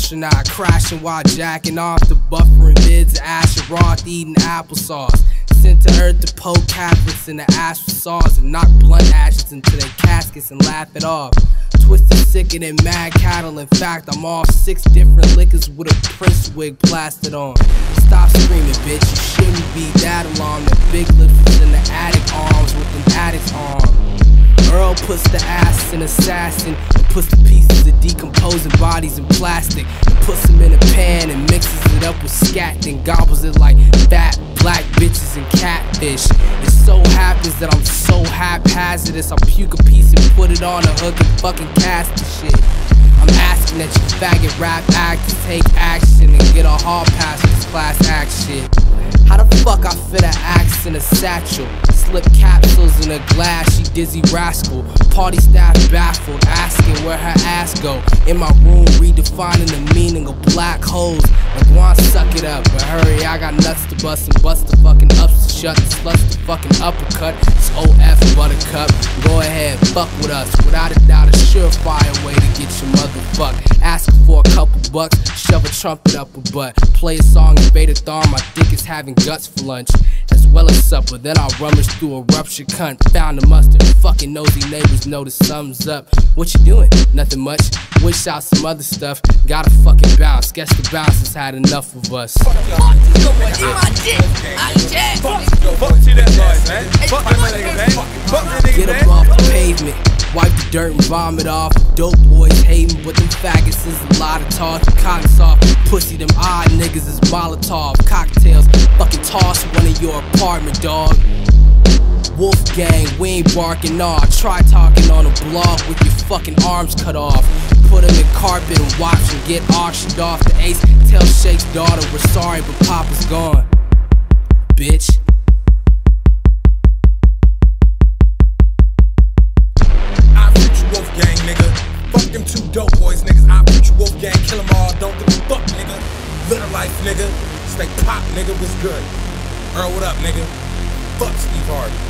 astronaut, crashing while jacking off the buffering vids of Asheroth, eating applesauce. Sent to Earth to poke Catholics in the ass with saws and knock blunt ashes into their caskets and laugh it off. Twisted sicker than mad cattle. In fact, I'm off 6 different liquors with a Prince wig plastered on. Stop screaming, bitch. You shouldn't be that alarmed. The big lips is in the attic arms with an addict's arm. Earl puts the ass in assassin and puts the pieces of decomposing bodies in plastic and puts them in a pan and mixes it up with scat, then gobbles it like fat black bitches and catfish. It so happens that I'm so haphazardous, I'll puke a piece and put it on a hook and fucking cast the shit. I'm asking that you faggot rap actors take action and get a hall pass for this class act shit. How the fuck I fit an axe in a satchel? Slip capsules in a glass, she dizzy rascal. Party staff baffled, asking where her ass go. In my room, redefining the meaning of black holes. Like, wanna suck it up, but hurry, I got nuts to bust and bust the fucking ups to shut and sluts the fucking uppercut. It's OF Buttercup. Go ahead, fuck with us. Without a doubt, a surefire way to get your motherfuck. Asking for a couple bucks, shove a trumpet up a butt. Play a song in beta thon, my dick is having guts for lunch, as well as supper. Then I'll rummage through a ruptured cunt, found the mustard. Fucking nosy neighbors know the sums up. What you doing? Nothing much. Wish out some other stuff. Gotta fucking bounce. Guess the bouncers had enough of us. Fuck you, go in my dick. I jack. Fuck you, that boy, man. Fuck them niggas, man. Fuck them niggas, man. Get up off the pavement. Wipe the dirt and vomit off. Dope boys hating, but them faggots is a lot of talk. Cotton soft, pussy, them odd niggas is Molotov cocktails. Fucking toss one in your apartment, dog. Wolfgang, we ain't barking, nah. Try talking on a blog with your fucking arms cut off. Put them in carpet and watch them get auctioned off. The ace tell Shake's daughter we're sorry, but Papa's gone. Bitch. Wolfgang, nigga. Fuck them 2 dope boys, niggas. I put you Wolfgang, kill them all. Don't give a fuck, nigga. Little life, nigga. Stay pop, nigga. What's good? Earl, what up, nigga? Fuck Steve Harvey.